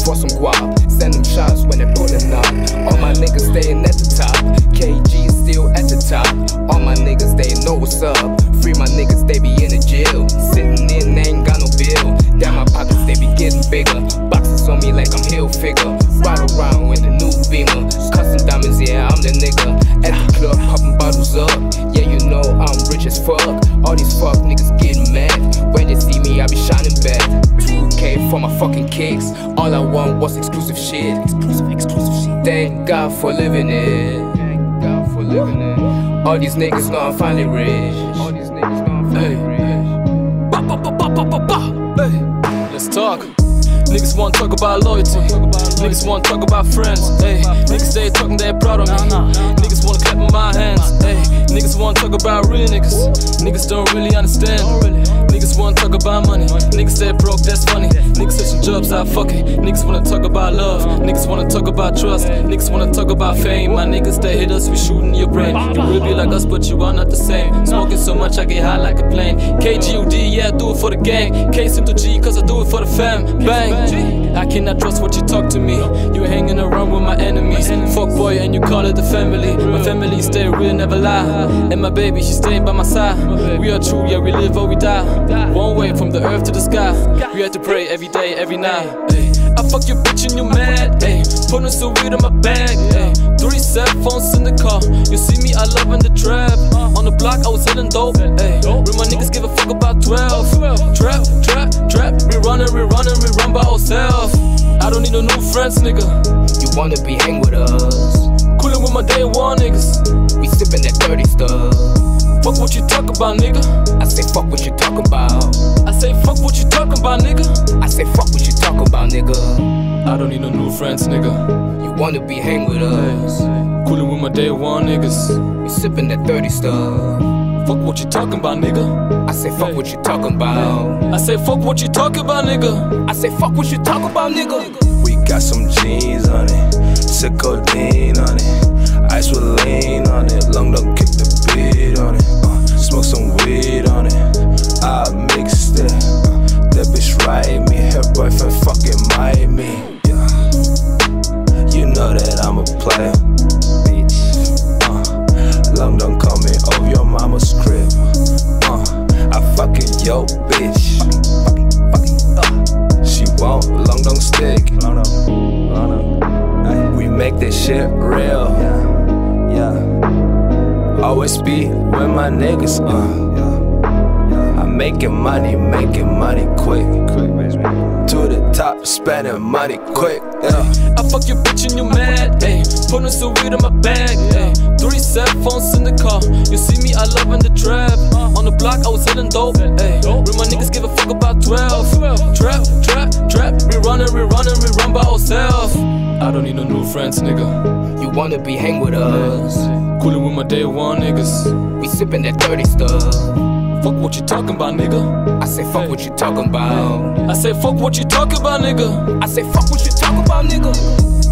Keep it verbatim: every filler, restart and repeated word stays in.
for some guap. Send them shots when they pulling up. All my niggas staying at the top. K G is still at the top. All my niggas, they know what's up. Free my niggas, they be in the jail. Sitting in, they ain't got no bill. Damn, my pockets, they be getting bigger. Boxes on me like I'm Hill Figure. Ride around with the new Beamer. Custom diamonds, yeah, I'm the nigga. At the club, popping bottles up. Yeah, you know I'm rich as fuck. All these fuck niggas getting mad. When they see me, I be shining back. two K for my fucking kicks. All I want was exclusive shit. Exclusive, exclusive shit. Thank God for living it. Thank God for living it. All these niggas know I'm finally rich. All these niggas know I'm finally rich. Ba, ba, ba, ba, ba, ba, ba. Hey. Let's talk. Niggas wanna talk about loyalty. Niggas wanna talk about friends. Hey. Niggas stay talking, they're proud of me. Niggas wanna clap in my hands. Hey. Niggas wanna talk about real niggas. Niggas don't really understand. Niggas wanna talk about money. Niggas stay broke, that's funny. Niggas switching jobs, I fuck it. Niggas wanna talk about love. Niggas wanna talk about trust. Niggas wanna talk about fame. My niggas, they hit us, we shooting your brain. You will be like us, but you are not the same. Smoking so much, I get high like a plane. K G U D, yeah, I do it for the gang. K into G, cause I do it for the fam. Bang. I cannot trust what you talk to me. You hanging around with my enemies. Fuck boy, and you call it the family. My family stay real, never lie. And my baby, she staying by my side. We are true, yeah, we live or we die. One way from the earth to the sky. We have to pray every day, every night. Ay. I fuck your bitch and you mad. Ay. Putting some weed in my bag. Ay. Three cell phones in the car. You see me, I love in the trap. On the block, I was selling dope. Ay. Real my niggas give a fuck about twelve. Trap, trap, trap. We running, we running, we run by ourselves. I don't need no new friends, nigga. You wanna be hang with us? Coolin' with my day one niggas. We sippin' that dirty stuff. Fuck what you talk about, nigga. I say fuck what you talk about. I say fuck what you talking about, nigga. I say fuck what you talk about, nigga. I don't need no new friends, nigga. You wanna be hang with us? Coolin' with my day one niggas. We sippin' that dirty stuff. Fuck what you talking about, nigga. I say fuck what you talking about. I say fuck what you talking about, nigga. I say fuck what you talk about, nigga. We got some jeans on it, sick codeine on it, ice with lean on it, long don't kick the beat on it. Uh, smoke some weed on it, I mixed it. Uh, that bitch ride me, her boyfriend fucking mind me. Yeah, you know that I'm a player, bitch. Uh, long don't call me over your mama's crib. Uh, I fucking yo bitch. She won't long don't stick. We make this shit real. Yeah, yeah. Always be with my niggas. Uh, yeah. I'm making money, making money quick. To the top, spending money quick. Yeah. I fuck your bitch and you mad. Ay. Putting some weed in my bag. Ay. Three cell phones in the car. You see me, I love in the trap. On the block, I was selling dope. Ay. Real my niggas give a fuck about twelve. Trap, trap, trap. We running, we running, we run by ourselves. I don't need no new friends, nigga. You wanna be hang with us? Coolin' with my day one niggas. We sippin' that dirty stuff. Fuck what you talking about, nigga. I say fuck what you talking about. I say fuck what you talking about, nigga. I say fuck what you talking about, nigga.